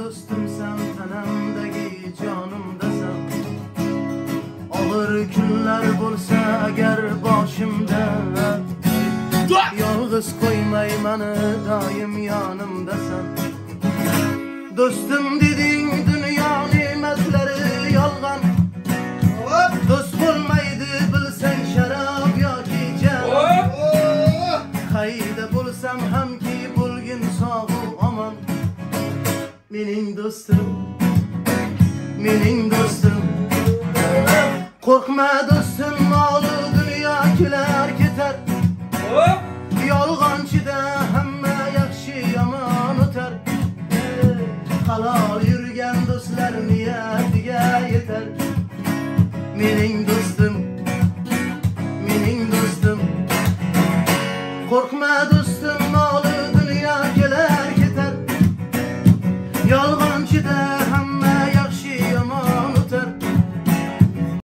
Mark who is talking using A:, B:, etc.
A: dostum sen tanamdagi canımdasan. Ağır günler bo'lsa agar boshimda, yolg'iz qo'ymay meni doim yonimdasan. Dostum deding dunyo ne'matlari yolg'on, do'st bo'lmaydi bilsang sharob yoki jon. Qayda bo'lsam hamki bo'lgin sog'u omon. Mening do'stim, mening do'stim. Korkma dostum, molu dünya kelar ketar. Yolg'onchida hamma yaxshi yomon o'tar. Halol yurgan do'stlar niyatiga yetar. Mening do'stim, mening do'stim. Korkma